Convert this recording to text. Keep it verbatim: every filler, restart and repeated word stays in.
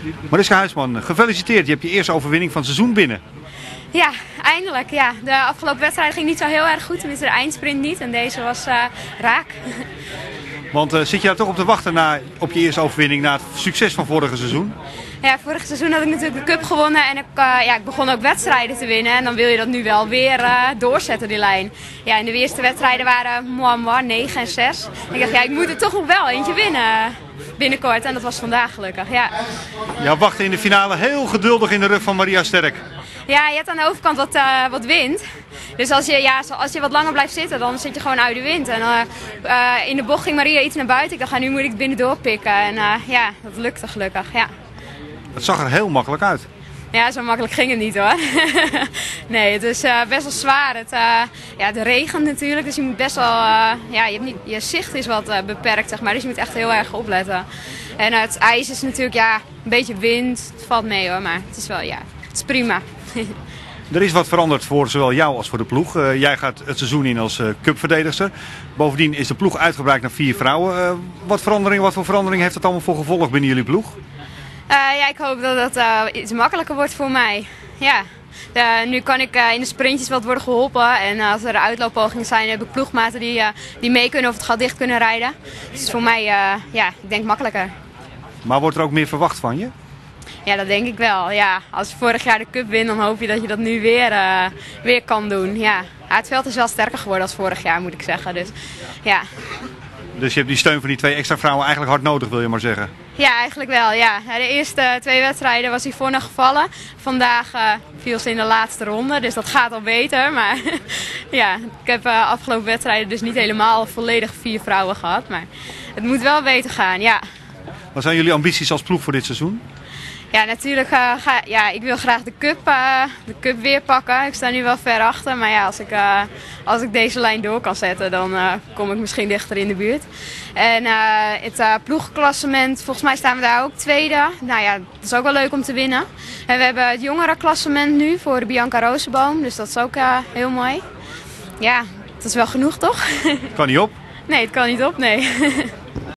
Mariska Huisman, gefeliciteerd. Je hebt je eerste overwinning van het seizoen binnen. Ja, eindelijk. Ja. De afgelopen wedstrijd ging niet zo heel erg goed, tenminste de eindsprint niet. En deze was uh, raak. Want uh, zit je daar toch op te wachten na, op je eerste overwinning na het succes van vorige seizoen? Ja, vorig seizoen had ik natuurlijk de cup gewonnen en ik, uh, ja, ik begon ook wedstrijden te winnen. En dan wil je dat nu wel weer uh, doorzetten, die lijn. Ja, en de eerste wedstrijden waren moi, moi, negen en zes. En ik dacht, ja, ik moet er toch nog wel eentje winnen binnenkort. En dat was vandaag gelukkig, ja. Ja, wachten in de finale heel geduldig in de rug van Maria Sterk. Ja, je hebt aan de overkant wat, uh, wat wind. Dus als je, ja, als je wat langer blijft zitten, dan zit je gewoon uit de wind. En uh, uh, in de bocht ging Maria iets naar buiten. Ik dacht, ja, nu moet ik het binnendoor pikken. En uh, ja, dat lukte gelukkig, ja. Het zag er heel makkelijk uit. Ja, zo makkelijk ging het niet hoor. Nee, het is uh, best wel zwaar. Het, uh, ja, het regent natuurlijk, dus je moet best wel, uh, ja, je, hebt niet, je zicht is wat uh, beperkt, zeg maar. Dus je moet echt heel erg opletten. En uh, het ijs is natuurlijk, ja, een beetje wind. Het valt mee hoor, maar het is wel, ja, het is prima. Er is wat veranderd voor zowel jou als voor de ploeg. Uh, jij gaat het seizoen in als uh, cupverdedigster. Bovendien is de ploeg uitgebreid naar vier vrouwen. Uh, wat, verandering, wat voor verandering heeft dat allemaal voor gevolg binnen jullie ploeg? Uh, ja, ik hoop dat het uh, iets makkelijker wordt voor mij. Ja. Uh, nu kan ik uh, in de sprintjes wat worden geholpen. En uh, als er uitlooppogingen zijn, heb ik ploegmaten die, uh, die mee kunnen of het gat dicht kunnen rijden. Dus het is voor mij, uh, ja, ik denk makkelijker. Maar wordt er ook meer verwacht van je? Ja, dat denk ik wel. Ja, als je vorig jaar de cup wint, dan hoop je dat je dat nu weer, uh, weer kan doen. Ja. Ja, het veld is wel sterker geworden als vorig jaar, moet ik zeggen. Dus, ja. Dus je hebt die steun van die twee extra vrouwen eigenlijk hard nodig, wil je maar zeggen? Ja, eigenlijk wel. Ja. De eerste twee wedstrijden was Yvonne gevallen. Vandaag uh, viel ze in de laatste ronde, dus dat gaat al beter. Maar ja, ik heb uh, afgelopen wedstrijden dus niet helemaal volledig vier vrouwen gehad. Maar het moet wel beter gaan, ja. Wat zijn jullie ambities als ploeg voor dit seizoen? Ja, natuurlijk uh, ga ja, ik wil graag de cup, uh, de cup weer pakken. Ik sta nu wel ver achter, maar ja, als ik, uh, als ik deze lijn door kan zetten, dan uh, kom ik misschien dichter in de buurt. En uh, het uh, ploegklassement, volgens mij staan we daar ook tweede. Nou ja, dat is ook wel leuk om te winnen. En we hebben het jongerenklassement nu voor de Bianca Rozenboom, dus dat is ook uh, heel mooi. Ja, dat is wel genoeg toch? Kan niet op? Nee, het kan niet op, nee.